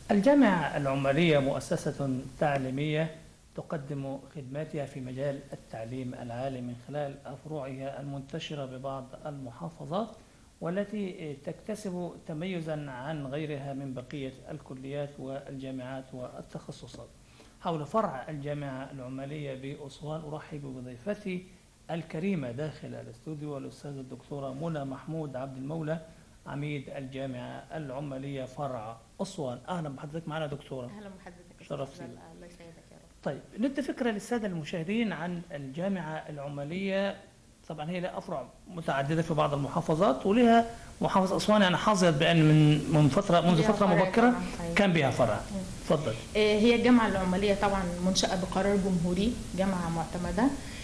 الجامعة العمالية مؤسسة تعليمية تقدم خدماتها في مجال التعليم العالي من خلال فروعها المنتشرة ببعض المحافظات، والتي تكتسب تميزا عن غيرها من بقية الكليات والجامعات والتخصصات. حول فرع الجامعة العمالية بأسوان أرحب بضيفتي الكريمة داخل الاستوديو الأستاذة الدكتورة منى محمود عبد المولى، عميد الجامعة العمالية فرع أسوان. أهلا بحضرتك معنا دكتورة. أهلا بحضرتك. شرفتي. الله يسعدك يا رب. طيب ندي فكرة للسادة المشاهدين عن الجامعة العمالية. طبعا هي لها أفرع متعددة في بعض المحافظات، ولها محافظة أسوان يعني حظيت بأن منذ فترة مبكرة كان بها فرع. تفضل. هي الجامعة العمالية طبعا منشأة بقرار جمهوري، جامعة معتمدة،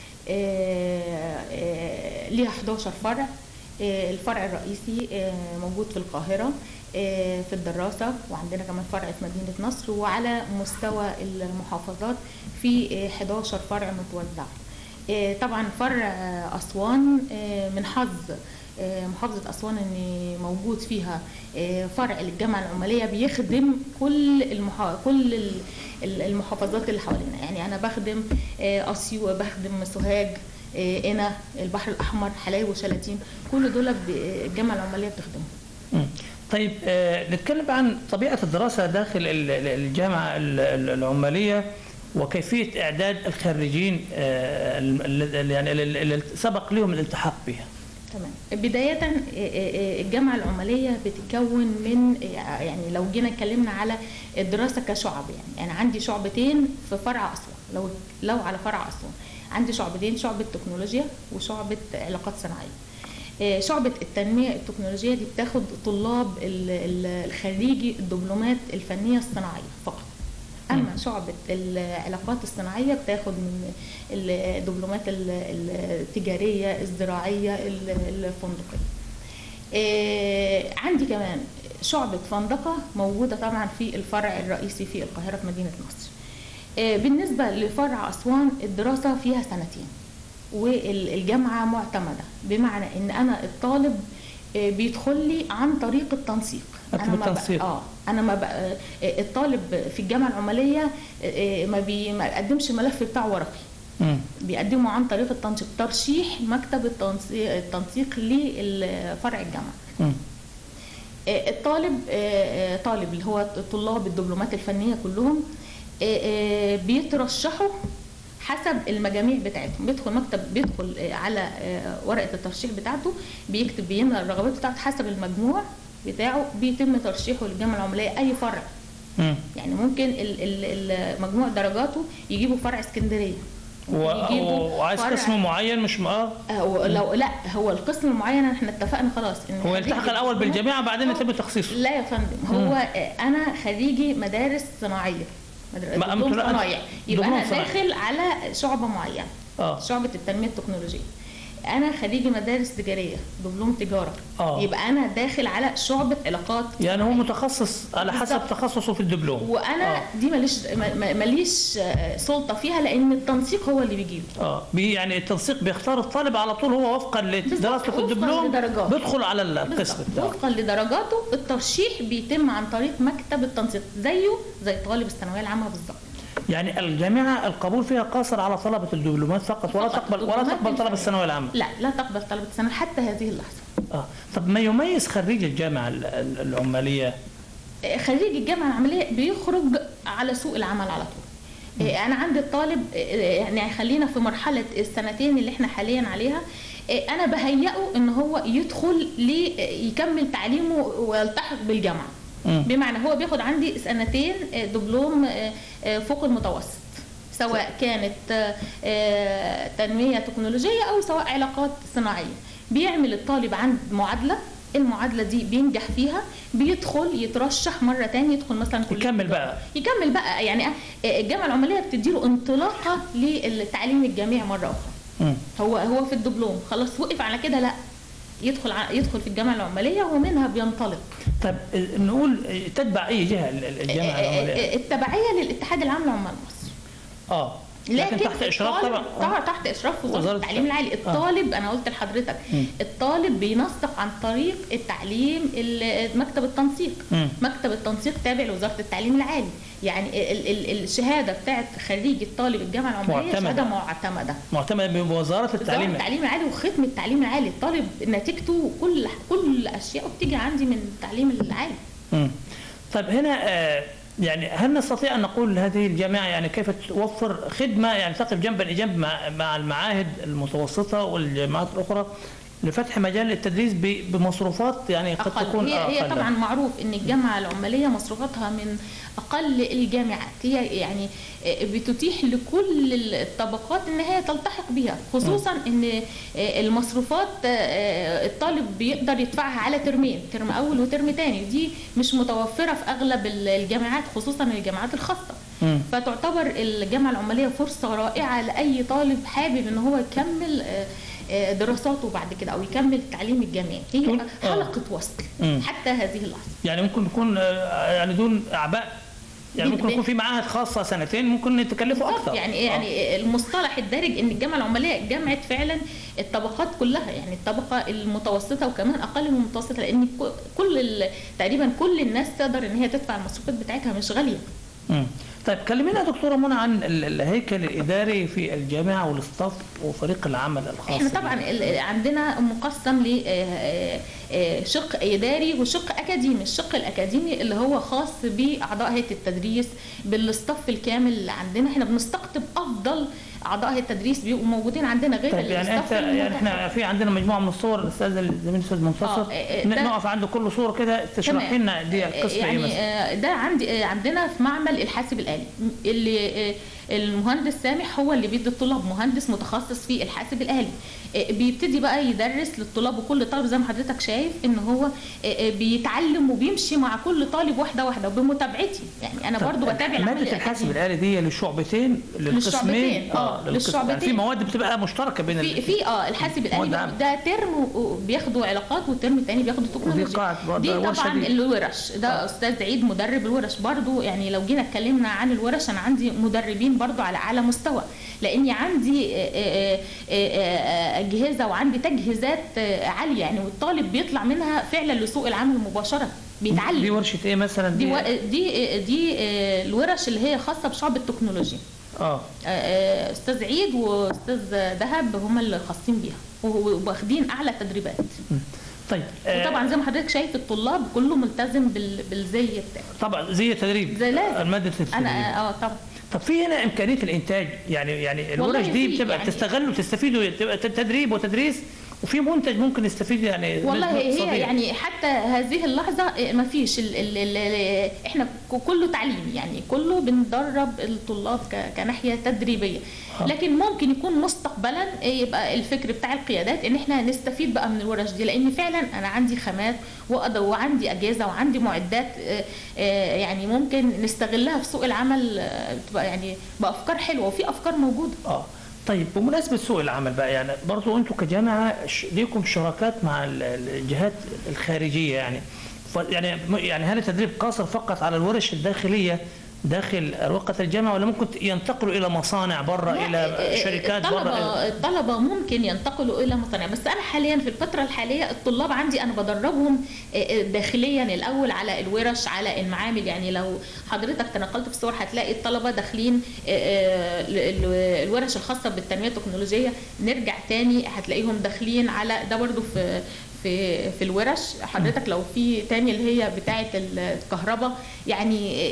ليها 11 فرع. الفرع الرئيسي موجود في القاهرة في الدراسة، وعندنا كمان فرع في مدينة نصر، وعلى مستوى المحافظات في 11 فرع متوزع. طبعا فرع أسوان من حظ محافظة أسوان ان موجود فيها فرع للجامعة العمالية بيخدم كل المحافظات اللي حوالينا. يعني أنا بخدم أسيوط، بخدم سوهاج، قنا، البحر الأحمر، حلايب وشلاتين، كل دول الجامعة العمالية بتخدمهم. طيب نتكلم عن طبيعة الدراسة داخل الجامعة العمالية وكيفية إعداد الخريجين يعني اللي سبق لهم الالتحاق بها. تمام. بداية الجامعة العمالية بتتكون من، يعني لو جينا اتكلمنا على الدراسة كشعب، يعني أنا عندي شعبتين في فرع أسوان. لو على فرع أسوان عندي شعبتين، شعبة تكنولوجيا وشعبة علاقات صناعية. شعبة التنمية التكنولوجية دي بتاخد طلاب الخريجي الدبلومات الفنية الصناعية فقط. أما شعبة العلاقات الصناعية بتاخد من الدبلومات التجارية، الزراعية، الفندقية. عندي كمان شعبة فندقة موجودة طبعا في الفرع الرئيسي في القاهرة في مدينة نصر. بالنسبة لفرع أسوان الدراسة فيها 2 سنين، والجامعة معتمدة، بمعنى ان انا الطالب بيدخل لي عن طريق التنسيق. انا ما الطالب في الجامعة العمالية ما بيقدمش ملف بتاع ورقي، بيقدمه عن طريق التنسيق، ترشيح مكتب التنسيق لفرع الجامعة. الطالب طالب اللي هو طلاب الدبلومات الفنية كلهم بيترشحوا حسب المجاميع بتاعتهم. بيدخل على ورقة الترشيح بتاعته، بيكتب، بيملى الرغبات بتاعته حسب المجموع بتاعه، بيتم ترشيحه للجامعة العمالية أي فرع. يعني ممكن مجموع درجاته يجيبوا فرع اسكندرية، وعايز قسم معين مش لو لا هو القسم المعين احنا اتفقنا خلاص ان هو يلتحق الاول بالجامعه بعدين يتم تخصيصه. لا يا فندم، هو انا خريجي مدارس صناعيه، دبلوم صنايع، يبقى انا داخل على شعبه معينه. شعبه التنميه التكنولوجيه. انا خريجي مدارس تجاريه، دبلوم تجاره، يبقى انا داخل على شعبه علاقات. يعني هو متخصص على حسب تخصصه في الدبلوم. وانا دي ماليش سلطه فيها، لان التنسيق هو اللي بيجيب. يعني التنسيق بيختار الطالب على طول، هو وفقا لدراسته في الدبلوم بيدخل على القسم بتاعه وفقا لدرجاته. الترشيح بيتم عن طريق مكتب التنسيق، زي طالب الثانويه العامه بالظبط. يعني الجامعة القبول فيها قاصر على طلبة الدبلومات فقط، ولا تقبل طلبة الثانوية العامة؟ لا تقبل طلبة الثانوية حتى هذه اللحظة. طب ما يميز خريج الجامعة العمالية؟ خريج الجامعة العمالية بيخرج على سوق العمل على طول. أنا عندي الطالب، يعني خلينا في مرحلة السنتين اللي احنا حاليا عليها، أنا بهيئه إن هو يدخل يكمل تعليمه ويلتحق بالجامعة. بمعنى هو بياخد عندي 2 سنين دبلوم فوق المتوسط، سواء كانت تنمية تكنولوجية أو سواء علاقات صناعية. بيعمل الطالب عند معادلة، المعادلة دي بينجح فيها، بيدخل يترشح مرة تانية، يدخل مثلا يكمل بقى. يعني الجامعة العمالية بتديله انطلاقة للتعليم الجامعي مرة أخرى. هو في الدبلوم خلاص وقف على كده، لا يدخل في الجامعة العمالية ومنها بينطلق. طيب نقول تتبع أي جهة الجامعة العمالية؟ التبعية للاتحاد العام لعمال مصر. لكن تحت اشراف طبعا تحت اشراف وزاره التعليم العالي. الطالب انا قلت لحضرتك الطالب بينسق عن طريق التعليم مكتب التنسيق. مكتب التنسيق تابع لوزاره التعليم العالي، يعني الشهاده بتاعت خريج الطالب الجامعه العماليه شهاده معتمده بوزاره التعليم العالي وختم التعليم العالي. الطالب نتيجته كل اشياء بتيجي عندي من التعليم العالي. طيب هنا يعني هل نستطيع ان نقول هذه الجامعه يعني كيف توفر خدمه يعني تقف جنبا لجنب مع المعاهد المتوسطه والجامعات الاخرى لفتح مجال التدريس بمصروفات يعني قد تكون هي طبعا معروف ان الجامعه العماليه مصروفاتها من اقل الجامعات، هي يعني بتتيح لكل الطبقات ان هي تلتحق بها، خصوصا ان المصروفات الطالب بيقدر يدفعها على ترمين، ترم اول وترم ثاني، دي مش متوفره في اغلب الجامعات خصوصا الجامعات الخاصه. فتعتبر الجامعه العماليه فرصه رائعه لاي طالب حابب ان هو يكمل دراساته بعد كده او يكمل التعليم الجامعي. هي حلقه وصل حتى هذه اللحظه. يعني ممكن يكون يعني دون اعباء، يعني ممكن يكون في معاهد خاصه سنتين ممكن تكلفوا اكثر. يعني المصطلح الدارج ان الجامعه العماليه جامعه فعلا الطبقات كلها، يعني الطبقه المتوسطه وكمان اقل من المتوسطه، لان تقريبا كل الناس تقدر ان هي تدفع المصروفات بتاعتها، مش غاليه. طيب كلمينا يا دكتوره منى عن الهيكل الاداري في الجامعه والاستاف وفريق العمل الخاص. احنا طبعا عندنا مقسم لشق اداري وشق اكاديمي. الشق الاكاديمي اللي هو خاص باعضاء هيئه التدريس بالاستاف الكامل اللي عندنا. احنا بنستقطب افضل اعضاء هيئه التدريس بيبقوا موجودين عندنا غير طيب يعني احنا في عندنا مجموعه من الصور، الزميل الاستاذ منتصر نقف عند كل صوره كده تشرحي لنا دي القصه يعني ايه مثلا. ده عندنا في معمل الحاسب الآلي اللي المهندس سامح هو اللي بيدي الطلاب، مهندس متخصص في الحاسب الآلي، بيبتدي بقى يدرس للطلاب، وكل طالب زي ما حضرتك شايف ان هو بيتعلم وبيمشي مع كل طالب واحده واحده وبمتابعتي. يعني انا برضو بتابع ماده الحاسب الآلي دي للشعبتين للقسمين للشعبتين يعني في مواد بتبقى مشتركه بين في الحاسب الآلي ده ترم بياخدوا علاقات والترم الثاني بياخدوا تكنولوجيا. دي طبعا الورش، ده استاذ عيد مدرب الورش. برضو يعني لو جينا اتكلمنا عن الورش انا عندي مدربين برضو على اعلى مستوى، لاني عندي اجهزه وعندي تجهيزات عاليه يعني، والطالب بيطلع منها فعلا لسوق العمل مباشره بيتعلم. دي ورشه ايه مثلا؟ دي الورش اللي هي خاصه بشعب التكنولوجيا. استاذ عيد واستاذ دهب هم اللي خاصين بيها واخدين اعلى تدريبات. طيب وطبعا زي ما حضرتك شايف الطلاب كله ملتزم بالزي بتاعه. طبعا زي التدريب، زي لازم الماده التدريب. انا طبعا. طب في هنا امكانيه الانتاج، يعني الورش دي بتبقى يعني تستغلوا وتستفيدوا، تبقى تدريب وتدريس وفي منتج ممكن يستفيد يعني. والله هي يعني حتى هذه اللحظه ما فيش احنا كله تعليم، يعني كله بندرب الطلاب كناحيه تدريبيه. لكن ممكن يكون مستقبلا يبقى الفكر بتاع القيادات ان احنا نستفيد بقى من الورش دي، لان فعلا انا عندي خامات وعندي اجهزه وعندي معدات يعني ممكن نستغلها في سوق العمل تبقى يعني بافكار حلوه، وفي افكار موجوده. طيب بمناسبه سوق العمل بقى، يعني برضو انتم كجامعه ليكم شراكات مع الجهات الخارجيه، يعني هل التدريب قاصر فقط على الورش الداخليه داخل أروقة الجامعة، ولا ممكن ينتقلوا إلى مصانع برا، إلى شركات برا؟ الطلبة ممكن ينتقلوا إلى مصانع، بس أنا حاليا في الفترة الحالية الطلاب عندي أنا بدربهم داخليا الأول على الورش، على المعامل. يعني لو حضرتك تنقلت في الصور هتلاقي الطلبة داخلين الورش الخاصة بالتنمية التكنولوجية، نرجع تاني هتلاقيهم داخلين على ده برضو في الورش. حضرتك لو في تاني اللي هي بتاعه الكهرباء، يعني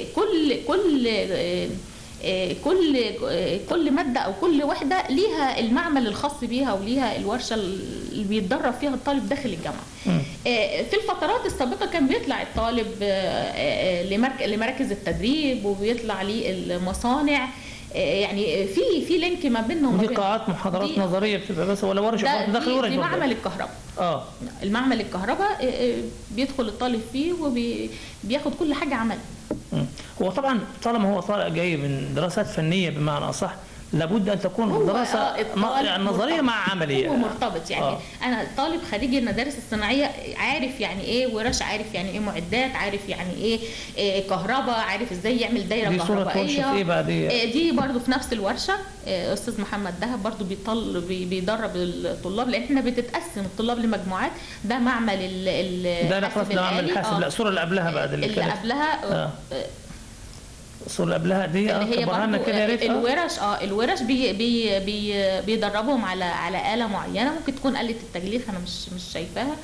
كل ماده او كل وحده ليها المعمل الخاص بيها وليها الورشه اللي بيتدرب فيها الطالب داخل الجامعه. في الفترات السابقه كان بيطلع الطالب لمراكز التدريب وبيطلع للمصانع، يعني في لينك ما بينهم. ودي قاعات محاضرات نظريه بتبقى بس، ولا ورش داخل ورش؟ في معمل الكهرباء. المعمل الكهرباء بيدخل الطالب فيه وبياخد كل حاجه عملي. هو طبعا طالما هو طالع جاي من دراسات فنيه بمعنى اصح، لابد ان تكون دراسه يعني نظريه مع عمليه. هو مرتبط يعني انا طالب خريج المدارس الصناعيه عارف يعني ايه ورش، عارف يعني ايه معدات، عارف يعني ايه كهرباء، عارف ازاي يعمل دايره دي كهربائيه. صوره ايه بقى دي برضو في نفس الورشه استاذ محمد دهب برضو بيدرب الطلاب، لان احنا بتتقسم الطلاب لمجموعات. ده معمل الحاسب الآلي. لا الصوره اللي قبلها بقى اللي قبلها الصوره اللي قبلها دي اللي هي برضو الورش. الورش بيدربهم على آلة معينة، ممكن تكون آلة التجليخ، انا مش شايفاها.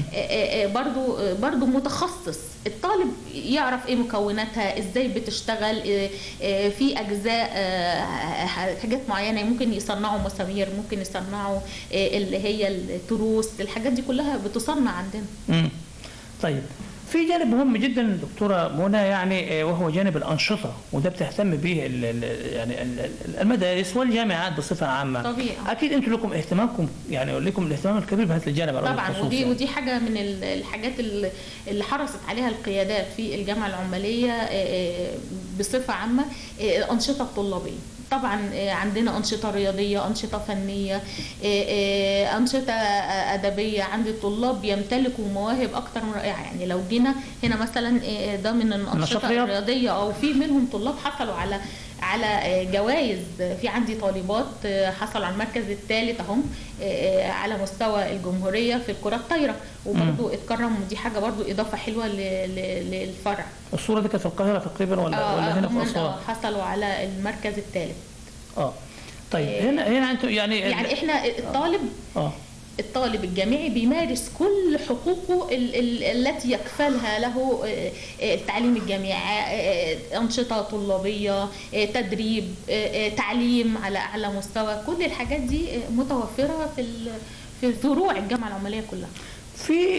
برضو متخصص، الطالب يعرف ايه مكوناتها، ازاي بتشتغل، في اجزاء حاجات معينة، ممكن يصنعوا مسامير، ممكن يصنعوا اللي هي التروس، الحاجات دي كلها بتصنع عندنا. طيب في جانب مهم جدا دكتوره منى يعني، وهو جانب الانشطه، وده بتهتم به يعني المدارس والجامعات بصفه عامه. طبيعي. اكيد انتم لكم اهتمامكم، يعني لكم الاهتمام الكبير بهذا الجانب على طبعا. الخصوص يعني. ودي حاجه من الحاجات اللي حرصت عليها القيادات في الجامعه العماليه بصفه عامه، الانشطه الطلابيه. طبعا عندنا أنشطة رياضية، أنشطة فنية، أنشطة أدبية. عند الطلاب بيمتلكوا مواهب أكتر من رائعة. يعني لو جينا هنا مثلا ده من الأنشطة الرياضية، أو في منهم طلاب حصلوا على جوائز. في عندي طالبات حصلوا على المركز الثالث اهم على مستوى الجمهوريه في الكره الطايره، وبرضه اتكرموا. دي حاجه برضه اضافه حلوه للفرع. الصوره دي كانت في القاهره تقريبا ولا هنا في اسوان؟ حصلوا على المركز الثالث. طيب هنا انتوا يعني احنا الطالب الجامعي بيمارس كل حقوقه التي يكفلها له التعليم الجامعي، أنشطة طلابية، تدريب، تعليم على أعلى مستوى. كل الحاجات دي متوفرة في فروع الجامعة العمالية كلها. في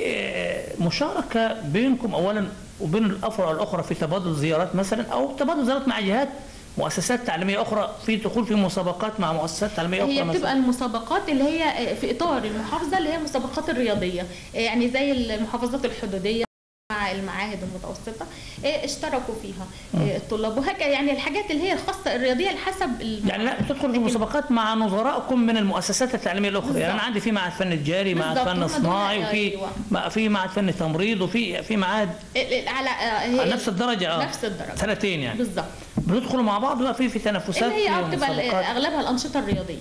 مشاركة بينكم أولا وبين الأفرع الأخرى في تبادل زيارات مثلا، أو تبادل زيارات مع جهات مؤسسات تعليمية أخرى، في دخول في مسابقات مع مؤسسات تعليمية أخرى؟ هي بتبقى المسابقات اللي هي في إطار المحافظة، اللي هي المسابقات الرياضية، يعني زي المحافظات الحدودية مع المعاهد المتوسطة اشتركوا فيها الطلاب، وهكذا. يعني الحاجات اللي هي الخاصة الرياضية الحسب يعني لا بتدخل في مسابقات مع نظرائكم من المؤسسات التعليمية الأخرى. يعني أنا عندي في معهد فن تجاري، معهد فن صناعي، وفي في معهد فن تمريض، وفي معهد على نفس الدرجة نفس الدرجة سنتين يعني بالظبط. بندخلوا مع بعض بقى في تنافسات، اللي هي بتبقى أغلبها الأنشطة الرياضية.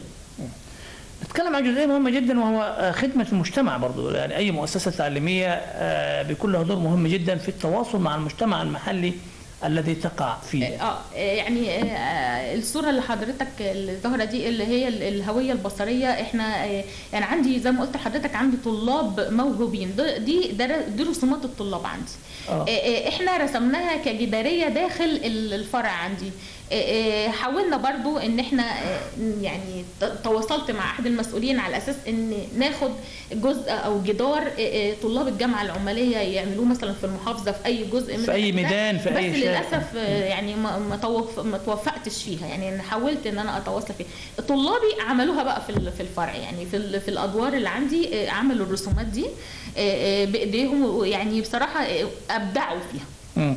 نتكلم عن جزئيه مهمه جدا، وهو خدمه المجتمع برضو. يعني اي مؤسسه تعليميه بيكون لها دور مهم جدا في التواصل مع المجتمع المحلي الذي تقع فيه. يعني الصوره اللي حضرتك الظاهره دي اللي هي الهويه البصريه. احنا يعني عندي زي ما قلت لحضرتك عندي طلاب موهوبين، دي رسومات الطلاب عندي. احنا رسمناها كجداريه داخل الفرع عندي. حاولنا برضو ان احنا يعني تواصلت مع احد المسؤولين على اساس ان ناخد جزء او جدار طلاب الجامعه العماليه يعملوه مثلا في المحافظه في اي جزء من في اي ميدان في اي شارع. بس للاسف يعني ما توفقتش فيها. يعني حاولت ان انا اتواصل فيها. طلابي عملوها بقى في الفرع، يعني في الادوار اللي عندي عملوا الرسومات دي بايديهم، يعني بصراحه ابدعوا فيها.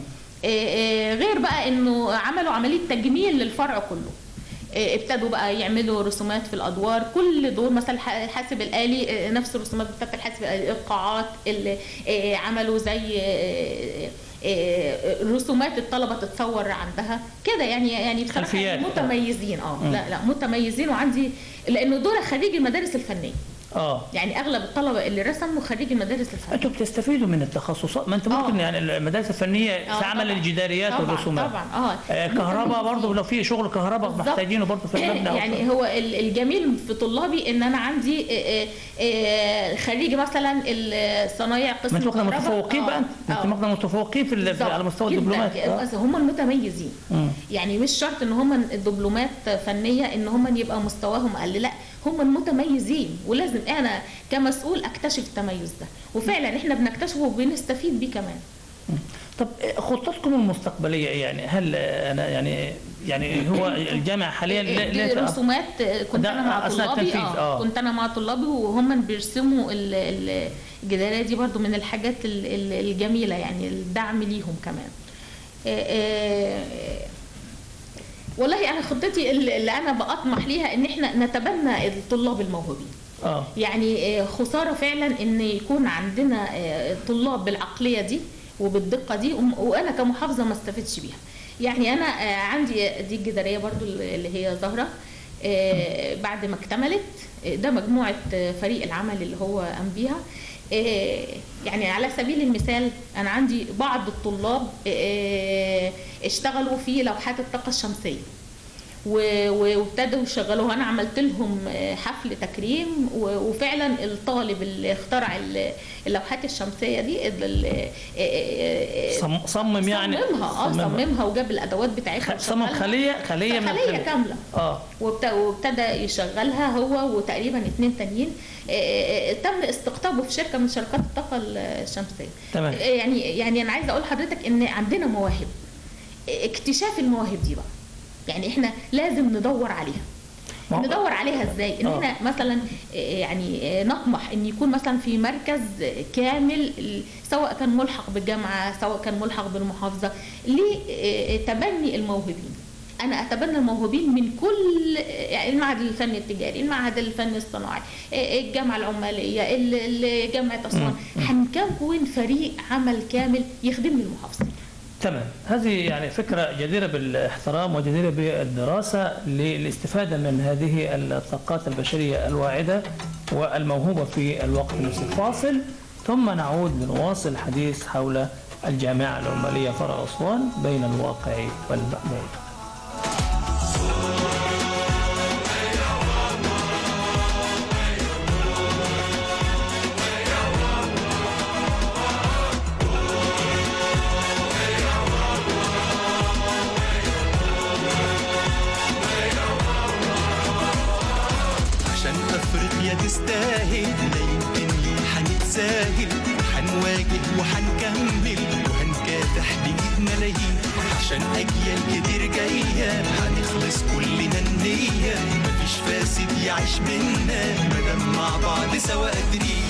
غير بقى انه عملوا عمليه تجميل للفرع كله. ابتدوا بقى يعملوا رسومات في الادوار، كل دور مثلا الحاسب الآلي نفس الرسومات بتاعت الحاسب الآلي، القاعات اللي عملوا زي رسومات الطلبه تتصور عندها كده. يعني بصراحه متميزين. لا متميزين. وعندي لانه دول خريج المدارس الفنيه. يعني اغلب الطلبه اللي رسموا خريج المدارس الفنيه. انتوا بتستفيدوا من التخصصات، ما انت ممكن يعني المدارس الفنيه تعمل الجداريات والرسومات. طبعا كهرباء برضه، لو في شغل كهرباء محتاجينه برضه في المبنى. يعني هو الجميل في طلابي ان انا عندي خريج مثلا الصنايع قسم الكهرباء. انتوا متفوقين بقى، انتوا متفوقين على مستوى الدبلومات. هم المتميزين. يعني مش شرط ان هم الدبلومات فنيه ان هم يبقى مستواهم اقل، لا هم المتميزين، ولازم انا كمسؤول اكتشف التميز ده، وفعلا احنا بنكتشفه وبنستفيد بيه كمان. طب خطتكم المستقبليه يعني، هل انا يعني هو الجامعه حاليا دي رسومات كنت انا مع طلابي كنت انا مع طلابي وهم بيرسموا الجداريه دي، برضو من الحاجات الجميله، يعني الدعم ليهم كمان. والله انا خطتي اللي انا بأطمح ليها ان احنا نتبنى الطلاب الموهوبين. يعني خساره فعلا ان يكون عندنا طلاب بالعقليه دي وبالدقه دي وانا كمحافظه ما استفدش بيها. يعني انا عندي دي الجداريه برضو اللي هي ظاهره بعد ما اكتملت، ده مجموعه فريق العمل اللي هو قام بيها. يعني على سبيل المثال انا عندي بعض الطلاب اشتغلوا في لوحات الطاقه الشمسيه وابتدوا يشغلوها. انا عملت لهم حفل تكريم، وفعلا الطالب اللي اخترع اللوحات الشمسيه دي صمم يعني صممها وجاب الادوات بتاعتها، صمم خليه كامله وابتدى يشغلها هو وتقريبا 2 تانيين. تم استقطابه في شركه من شركات الطاقه الشمسيه. تمام. يعني انا عايزه اقول لحضرتك ان عندنا مواهب، اكتشاف المواهب دي بقى يعني احنا لازم ندور عليها ازاي؟ ان احنا مثلا يعني نطمح ان يكون مثلا في مركز كامل، سواء كان ملحق بالجامعه سواء كان ملحق بالمحافظه، لتبني الموهوبين. انا اتبنى الموهوبين من كل يعني المعهد الفني التجاري، المعهد الفني الصناعي، الجامعه العماليه، جامعه اسوان. هنكون فريق عمل كامل يخدم المحافظه. تمام. هذه يعني فكرة جديرة بالاحترام وجديرة بالدراسة للاستفادة من هذه الطاقات البشرية الواعدة والموهوبة في الوقت نفسه. فاصل ثم نعود لنواصل الحديث حول الجامعة العمالية فرع أسوان بين الواقع والمأمول. تستاهل لا يمكن ليه حنتساهل، حنواجه وحنكمل وهنكافح بإيد ملايين عشان أجيال كتير جاية، هنخلص كلنا النية مفيش فاسد يعيش منا مادام مع بعض سوا قادرين.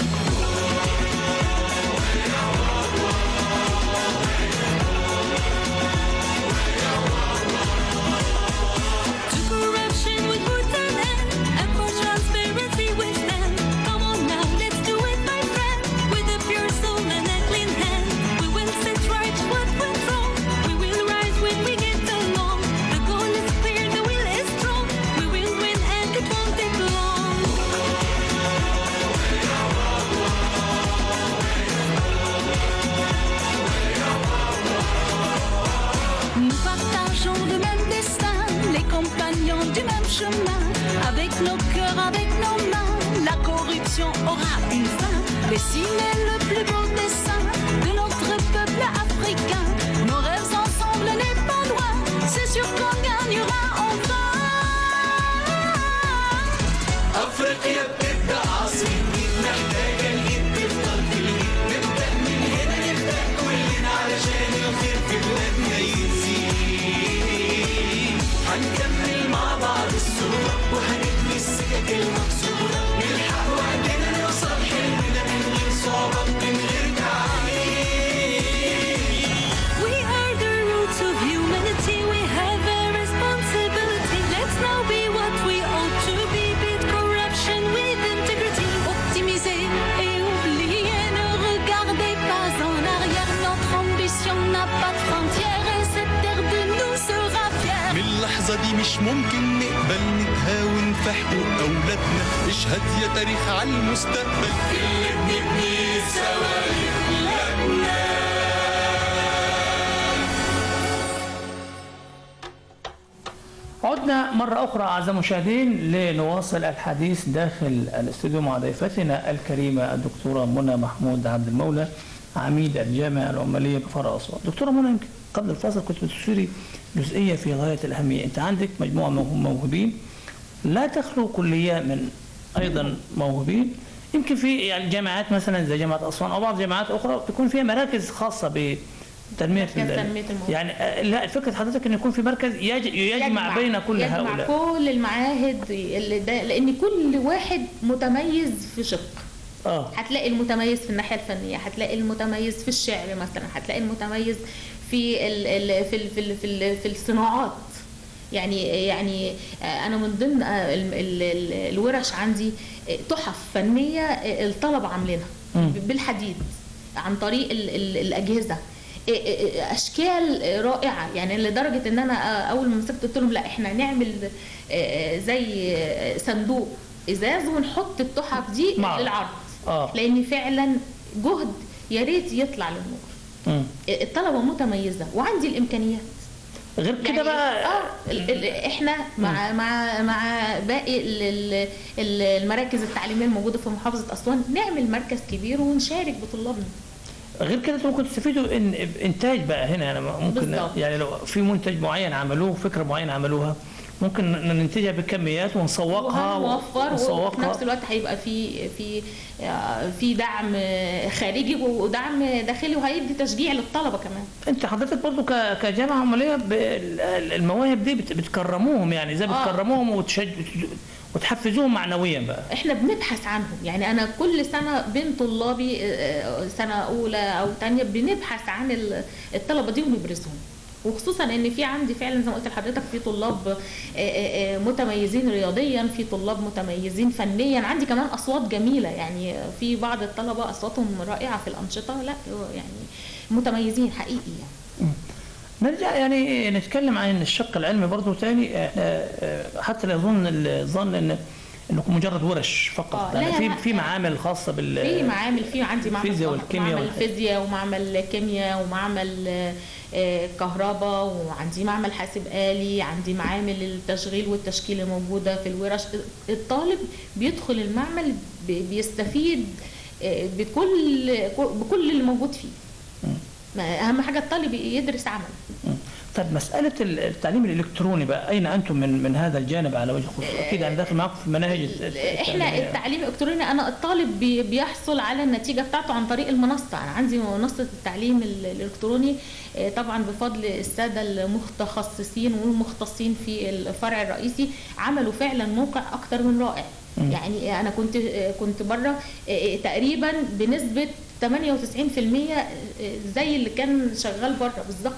Avec nos cœurs, avec nos mains, la corruption aura une fin. Dessiner le plus beau dessin de notre peuple africain. Nos rêves ensemble n'est pas loin, c'est sûr qu'on gagnera enfin. أفريقيا بتبدأ عصر جديد، محتاجة الإيد تفضل في الإيد، نبدأ من هنا نبدأ كلنا علشان الخير في بلادنا يزيد. هنكمل مع بعض الصورة وهنبني السكك المكسورة، نلحق وقتنا نوصل حلمنا من غير صعوبات من غير تعقيد. We are the roots of humanity, we have a responsibility. Let's now be what we ought to be, beat corruption with integrity. Optimiser et oublier, ne regardez pas en arrière. Notre ambition n'a pas de frontières et cette terre de nous sera fière. من اللحظة دي مش ممكن نقبل نتهاون في حقوق أولادنا، اشهد يا تاريخ على المستقبل اللي بنبني سوا لبلادنا. عدنا مرة أخرى أعزائي المشاهدين لنواصل الحديث داخل الاستوديو مع ضيفتنا الكريمة الدكتورة منى محمود عبد المولى، عميد الجامعة العمالية بفرع أسوان. دكتورة منى، يمكن قبل الفاصل كنت بتشيري جزئية في غاية الأهمية. أنت عندك مجموعة موهوبين، لا تخلو كلية من أيضا موهوبين. يمكن في الجامعات مثلا زي جامعة أسوان أو بعض الجامعات أخرى تكون فيها مراكز خاصة بتنمية يعني لا، فكرة حضرتك أن يكون في مركز يجمع بين كل هؤلاء، يجمع كل المعاهد لأن كل واحد متميز في شق. هتلاقي المتميز في الناحية الفنية، هتلاقي المتميز في الشعر مثلا، هتلاقي المتميز في الصناعات، يعني انا من ضمن الورش عندي تحف فنيه الطلبه عاملينها بالحديد عن طريق الاجهزه، اشكال رائعه، يعني لدرجه ان انا اول ما مسكت قلت لهم لا احنا نعمل زي صندوق ازاز ونحط التحف دي للعرض، لان فعلا جهد يا ريت يطلع للنور. الطلبه متميزه وعندي الامكانيات. غير كده يعني بقى احنا مع باقي المراكز التعليميه الموجوده في محافظه اسوان نعمل مركز كبير ونشارك بطلابنا. غير كده ممكن تستفيدوا انتاج بقى هنا، يعني ممكن بالضبط. يعني لو في منتج معين عملوه، فكره معينه عملوها، ممكن ننتجها بكميات ونسوقها وفي نفس الوقت هيبقى في دعم خارجي ودعم داخلي، وهيدي تشجيع للطلبه كمان. انت حضرتك برضو كجامعه عمليه المواهب دي بتكرموهم، يعني ازاي بتكرموهم وتحفزوهم معنويا بقى؟ احنا بنبحث عنهم، يعني انا كل سنه بين طلابي سنه اولى او ثانيه بنبحث عن الطلبه دي ونبرزهم، وخصوصا ان في عندي فعلا زي ما قلت لحضرتك في طلاب متميزين رياضيا، في طلاب متميزين فنيا، عندي كمان اصوات جميله، يعني في بعض الطلبه اصواتهم رائعه في الانشطه، لا يعني متميزين حقيقي يعني. نرجع يعني نتكلم عن الشق العلمي برضه تاني، حتى لا يظن الظن انكم مجرد ورش فقط، يعني في معامل خاصه في معامل، في عندي معمل الفيزياء والكيمياء، معمل فيزياء ومعمل كيمياء ومعمل كهرباء، وعندي معمل حاسب آلي، عندي معامل التشغيل والتشكيل الموجوده في الورش. الطالب بيدخل المعمل بيستفيد بكل اللي موجود فيه. اهم حاجه الطالب يدرس عمل. طيب مساله التعليم الالكتروني بقى، اين انتم من هذا الجانب على وجه الخصوص؟ اكيد انا داخل معاكم في مناهج احنا التعليم الالكتروني، انا الطالب بيحصل على النتيجه بتاعته عن طريق المنصه. انا عندي منصه التعليم الالكتروني طبعا بفضل الساده المتخصصين والمختصين في الفرع الرئيسي، عملوا فعلا موقع اكتر من رائع. يعني انا كنت بره تقريبا بنسبه 98% زي اللي كان شغال بره بالظبط.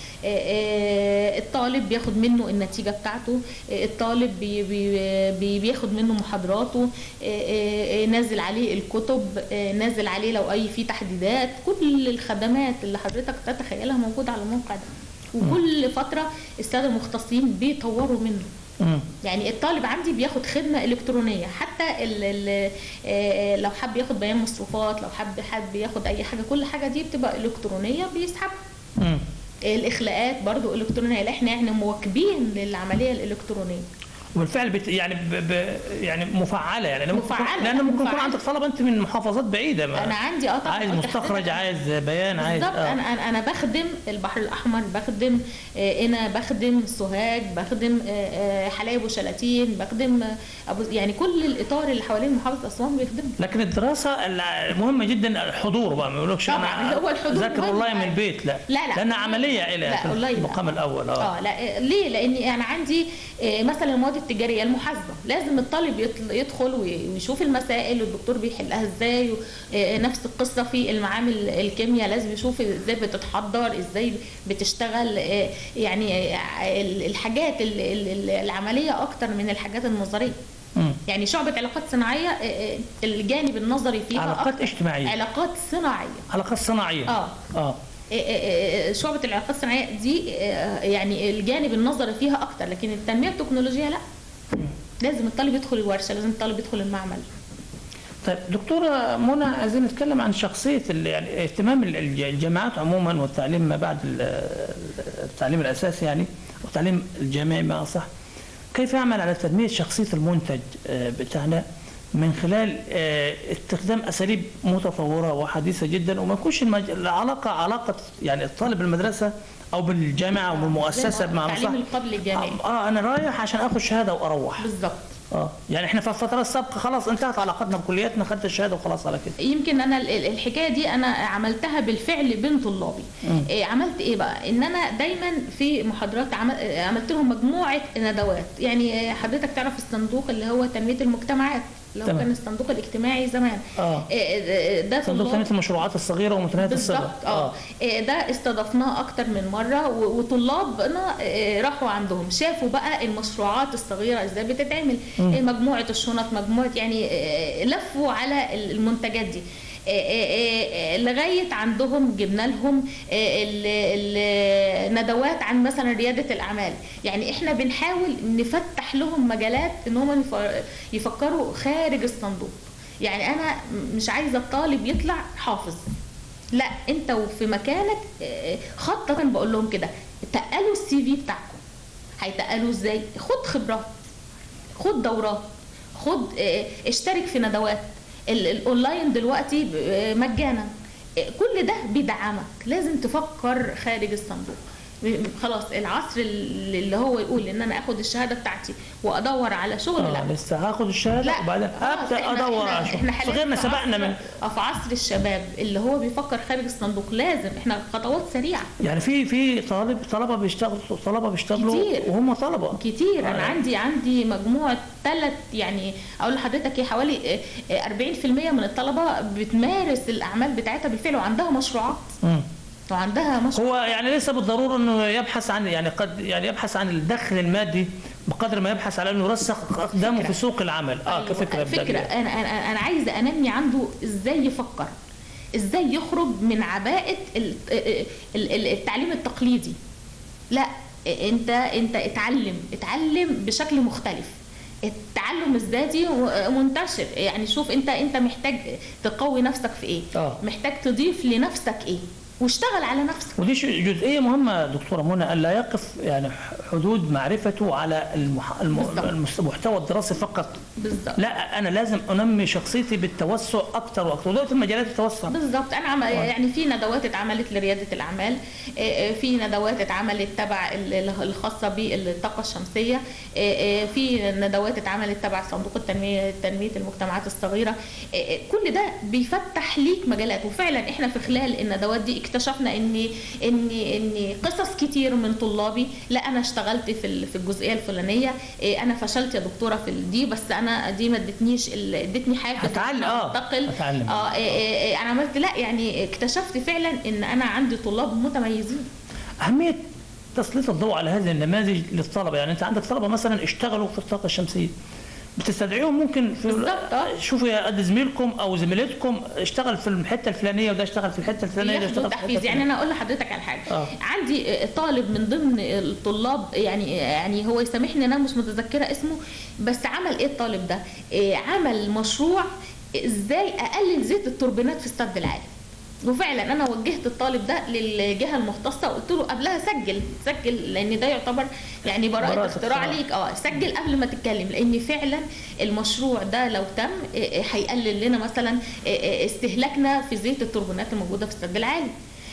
الطالب بياخد منه النتيجة بتاعته، الطالب بياخد منه محاضراته، نازل عليه الكتب، نازل عليه لو أي في تحديثات، كل الخدمات اللي حضرتك تتخيلها موجودة على الموقع ده. وكل فترة السادة المختصين بيطوروا منه. يعني الطالب عندي بياخد خدمة إلكترونية، حتى لو حب ياخد بيان مصروفات، لو حب ياخد أي حاجة، كل حاجة دي بتبقى إلكترونية بيسحبها. الإخلاءات برضو إلكترونية، احنا يعني مواكبين للعملية الإلكترونية. وبالفعل يعني مفعله، يعني مفعله، لانه ممكن يكون عندك طلبه انت من محافظات بعيده، انا عندي طبعا عايز مستخرج، عايز بيان، عايز بالظبط. انا بخدم البحر الاحمر، بخدم قنا، بخدم سوهاج، بخدم حلايب وشلاتين، بخدم يعني كل الاطار اللي حوالين محافظه اسوان بيخدمه. لكن الدراسه مهمه جدا، الحضور بقى، ما يقولكش انا هو الحضور ذاكر اونلاين من البيت، لا لانها عمليه الى المقام الاول. لا ليه؟ لاني انا عندي مثلا المواد التجاريه المحاسبه، لازم الطالب يدخل ويشوف المسائل والدكتور بيحلها ازاي، نفس القصه في المعامل الكيمياء، لازم يشوف ازاي بتتحضر، ازاي بتشتغل، يعني الحاجات العمليه اكتر من الحاجات النظريه. يعني شعبة علاقات صناعية الجانب النظري فيها علاقات اجتماعية، علاقات صناعية. شعبة العلاقات الصناعية دي يعني الجانب النظري فيها أكتر، لكن التنمية التكنولوجية لا، لازم الطالب يدخل الورشة، لازم الطالب يدخل المعمل. طيب دكتورة منى، عايزين نتكلم عن شخصية يعني اهتمام الجامعات عموما والتعليم ما بعد التعليم الأساسي، يعني والتعليم الجامعي ما أصح، كيف يعمل على تنمية شخصية المنتج بتاعنا من خلال استخدام أساليب متطورة وحديثة جدا، وما يكونش علاقة يعني الطالب المدرسة أو بالجامعة أو بالمؤسسة بمعنى صح. التعليم القبل الجامعي. أنا رايح عشان آخذ شهادة وأروح. بالظبط. يعني احنا في الفترة السابقة خلاص انتهت علاقتنا بكلياتنا، خدت الشهادة وخلاص على كده. يمكن انا الحكاية دي انا عملتها بالفعل بين طلابي. عملت ايه بقى؟ ان انا دايما في محاضرات عملت لهم مجموعة ندوات. يعني حضرتك تعرف الصندوق اللي هو تنمية المجتمعات، لو تمام. كان الصندوق الاجتماعي زمان. ده صندوق طلاب تنمية المشروعات الصغيرة ومتناهية الصغر. بالظبط. ده استضفناه اكتر من مره، وطلابنا راحوا عندهم شافوا بقى المشروعات الصغيره ازاي بتتعمل، مجموعه الشنط، مجموعه يعني لفوا على المنتجات دي لغايه عندهم. جبنا لهم الندوات عن مثلا رياده الاعمال. يعني احنا بنحاول نفتح لهم مجالات ان هم يفكروا خارج الصندوق. يعني انا مش عايزه الطالب يطلع حافظ، لا، انت وفي مكانك خطه. انا بقول لهم كده، تقلوا السي في بتاعكم. هيتقلوا ازاي؟ خد خبرات، خد دورات، خد اشترك في ندوات الاونلاين دلوقتي مجانا. كل ده بيدعمك. لازم تفكر خارج الصندوق. خلاص العصر اللي هو يقول ان انا اخد الشهاده بتاعتي وادور على شغل، لا لسه هاخد الشهاده وبعدين ابدا ادور على شغل. صغيرنا سبقنا من في عصر الشباب اللي هو بيفكر خارج الصندوق. لازم احنا خطوات سريعه. يعني في طلبه بيشتغلوا كتير. وهم طلبه كتير. انا عندي مجموعه 3، يعني اقول لحضرتك حوالي 40% من الطلبه بتمارس الاعمال بتاعتها بالفعل وعندها مشروعات. وعندها مشروع. هو يعني ليس بالضروره انه يبحث عن، يعني قد يبحث عن الدخل المادي بقدر ما يبحث على انه يرسخ اقدامه في سوق العمل. كفكره. فكره. انا عايزه انمي عنده ازاي يفكر، ازاي يخرج من عباءه التعليم التقليدي. لا، انت اتعلم بشكل مختلف. التعلم الذاتي منتشر. يعني شوف انت محتاج تقوي نفسك في ايه، محتاج تضيف لنفسك ايه، واشتغل على نفسك. ودي جزئيه مهمه دكتوره منى، ان لا يقف يعني حدود معرفته على المحتوى الدراسي فقط. بالظبط. لا، انا لازم انمي شخصيتي بالتوسع اكتر واكتر، ودلوقتي المجالات التوسع. بالظبط. انا يعني في ندوات اتعملت لرياده الاعمال، في ندوات اتعملت تبع الخاصه بالطاقه الشمسيه، في ندوات اتعملت تبع صندوق تنميه المجتمعات الصغيره. كل ده بيفتح ليك مجالات. وفعلا احنا في خلال الندوات دي اكتشفنا ان قصص كتير من طلابي، لا انا اشتغلت في الجزئيه الفلانيه، انا فشلت يا دكتوره في دي، بس انا دي ما ادتني حافز اتعلم. انا عملت، لا يعني اكتشفت فعلا ان انا عندي طلاب متميزين. اهميه تسليط الضوء على هذه النماذج للطلبه. يعني انت عندك طلبه مثلا اشتغلوا في الطاقه الشمسيه، بتستدعيهم ممكن في شوفوا يا قد زميلكم او زميلتكم اشتغل في الحته الفلانيه، وده اشتغل في الحته الفلانيه، ده اشتغل في الحته الفلانيه. يعني انا اقول لحضرتك على حاجه. عندي طالب من ضمن الطلاب، يعني هو يسامحني انا مش متذكره اسمه، بس عمل ايه الطالب ده؟ عمل مشروع ازاي اقلل زيت التوربينات في السد العالي. وفعلا انا وجهت الطالب ده للجهه المختصه وقلت له قبلها سجل لان ده يعتبر يعني براءه اختراع ليك. سجل قبل ما تتكلم، لان فعلا المشروع ده لو تم هيقلل لنا مثلا استهلاكنا في زيت التوربينات الموجوده في السد العالي.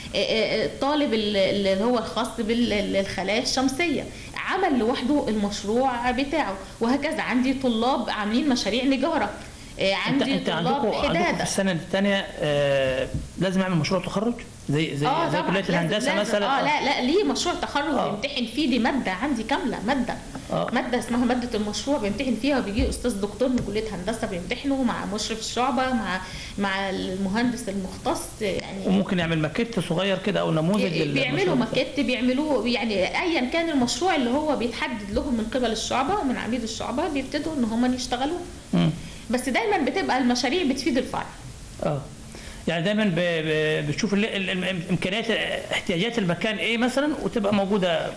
الطالب اللي هو الخاص بالخلايا الشمسيه عمل لوحده المشروع بتاعه، وهكذا. عندي طلاب عاملين مشاريع نجاره، عندي طلاب حداده. في السنه الثانيه لازم اعمل مشروع تخرج زي كليه الهندسه مثلا. لا ليه مشروع تخرج بيمتحن فيه. دي ماده عندي كامله، ماده اسمها ماده المشروع، بيمتحن فيها وبيجي استاذ دكتور من كليه هندسه بيمتحنه مع مشرف الشعبه مع المهندس المختص. يعني وممكن يعمل ماكيت صغير كده او نموذج. بيعملوا ماكيت، بيعملوه يعني ايا كان المشروع اللي هو بيتحدد لهم من قبل الشعبه ومن عميد الشعبه، بيبتدوا ان هم يشتغلوه. بس دايما بتبقى المشاريع بتفيد الفرع. يعني دايما بتشوف الامكانيات، احتياجات المكان ايه مثلا، وتبقى موجوده.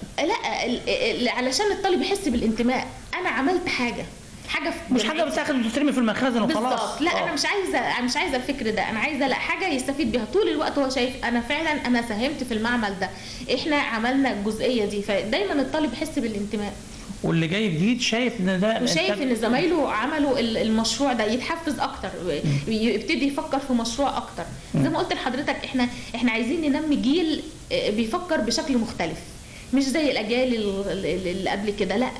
لا علشان الطالب يحس بالانتماء. انا عملت حاجه مش حاجه بتاخد وتترمي في المخازن وخلاص. لا انا مش عايزه الفكر ده. انا عايزه حاجه يستفيد بيها طول الوقت. هو شايف انا فعلا انا ساهمت في المعمل ده، احنا عملنا الجزئيه دي. فدايما الطالب يحس بالانتماء. واللي جاي جديد شايف ان ده، وشايف ان زمايله عملوا المشروع ده، يتحفز اكتر، يبتدي يفكر في مشروع اكتر. زي ما قلت لحضرتك احنا عايزين ننمي جيل بيفكر بشكل مختلف، مش زي الاجيال اللي قبل كده. لا،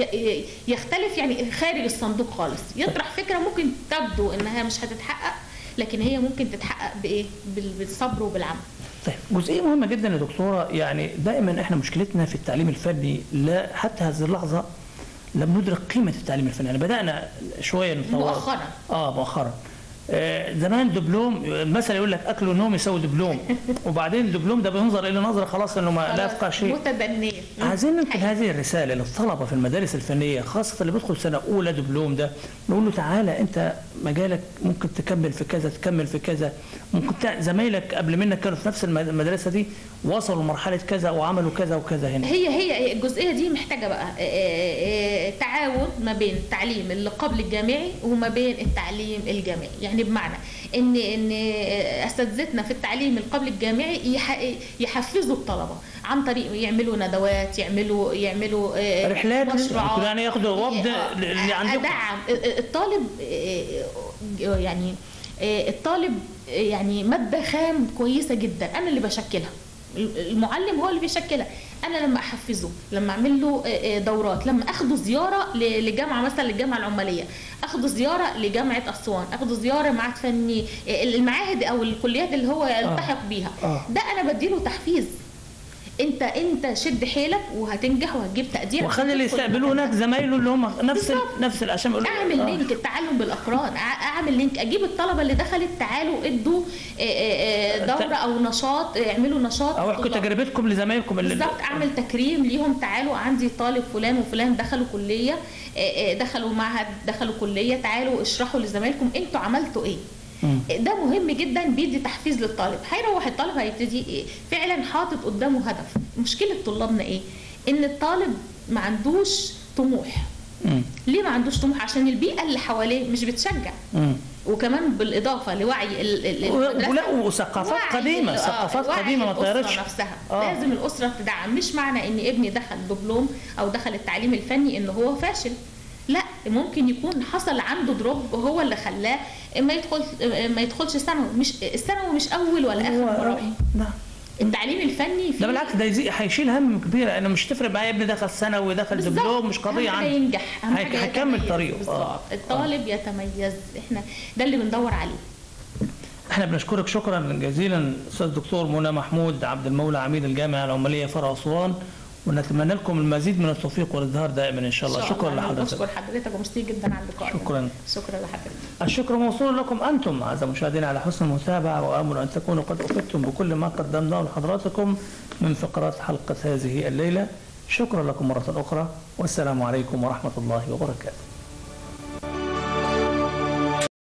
يختلف، يعني خارج الصندوق خالص، يطرح فكره ممكن تبدو انها مش هتتحقق، لكن هي ممكن تتحقق بايه؟ بالصبر وبالعمل. طيب، جزئيه مهمه جدا يا دكتوره. يعني دائما احنا مشكلتنا في التعليم الفني، لا حتى هذه اللحظه لم ندرك قيمه التعليم الفني. يعني بدانا شويه نطور مؤخرا. مؤخرا. زمان دبلوم المثل يقول لك اكل ونوم يساوي دبلوم، وبعدين الدبلوم ده بينظر الى نظره خلاص انه ما لا يفقه شيء. متدنيه. عايزين ننقل هذه الرساله للطلبه في المدارس الفنيه، خاصه اللي بيدخل سنه اولى دبلوم ده، نقول له تعالى انت مجالك ممكن تكمل في كذا، تكمل في كذا، ممكن زمايلك قبل منك كانوا في نفس المدرسه دي وصلوا لمرحله كذا وعملوا كذا وكذا هنا. هي الجزئيه دي محتاجه بقى تعاون ما بين التعليم اللي قبل الجامعي وما بين التعليم الجامعي. يعني بمعنى ان اساتذتنا في التعليم القبل الجامعي يحفزوا الطلبه عن طريق يعملوا ندوات، يعملوا رحلات، مشروعات، يعني ياخدوا وفد اللي عندهم. ادعم الطالب، يعني الطالب يعني ماده خام كويسه جدا انا اللي بشكلها، المعلم هو اللي بيشكلها. انا لما احفزه، لما اعمل له دورات، لما اخده زياره لجامعه مثلا للجامعه العماليه، اخده زياره لجامعه اسوان، اخده زياره معهد فني، المعاهد او الكليات اللي هو يلتحق بيها، ده انا بديله تحفيز. انت شد حيلك وهتنجح وهتجيب تقدير، وخلي اللي يستقبلوه هناك زمايله اللي هم نفس العشان يقولوا اعمل لينك التعلم بالاقران، اعمل لينك، اجيب الطلبه اللي دخلت تعالوا ادوا دوره او نشاط، اعملوا نشاط او احكوا تجربتكم لزمايلكم بالظبط، اعمل تكريم ليهم، تعالوا عندي طالب فلان وفلان دخلوا كليه، دخلوا معهد، دخلوا كليه، تعالوا اشرحوا لزمايلكم انتوا عملتوا ايه. ده مهم جدا، بيدي تحفيز للطالب. هيروح الطالب هيبتدي فعلا حاطط قدامه هدف. مشكله طلابنا ايه؟ ان الطالب ما عندوش طموح. ليه ما عندوش طموح؟ عشان البيئه اللي حواليه مش بتشجع. وكمان بالاضافه لوعي وثقافات قديمه، ثقافات قديمه ما طيرتش نفسها. لازم الاسره تدعم. مش معنى ان ابني دخل دبلوم او دخل التعليم الفني ان هو فاشل، لا، ممكن يكون حصل عنده دروب هو اللي خلاه ما يدخلش ثانوي. مش الثانوي مش اول ولا اخر مراحل. التعليم الفني ده بالعكس، ده هيشيل هم كبير. انا مش تفرق معايا ابني دخل ثانوي ودخل دبلوم، مش قضيه عنده ينجح، هيكمل طريقه. الطالب يتميز، احنا ده اللي بندور عليه. احنا بنشكرك شكرا جزيلا استاذ الدكتور منى محمود عبد المولى، عميد الجامعه العماليه فرع اسوان، ونتمنى لكم المزيد من التوفيق والازدهار دائما ان شاء الله. شكرا لحضرتك. بشكر حضرتك وميرسي جدا على اللقاء. شكرا لحضرتك. الشكر موصول لكم انتم اعزائي المشاهدين على حسن المتابعه، وامل ان تكونوا قد افدتم بكل ما قدمناه لحضراتكم من فقرات حلقه هذه الليله. شكرا لكم مره اخرى، والسلام عليكم ورحمه الله وبركاته.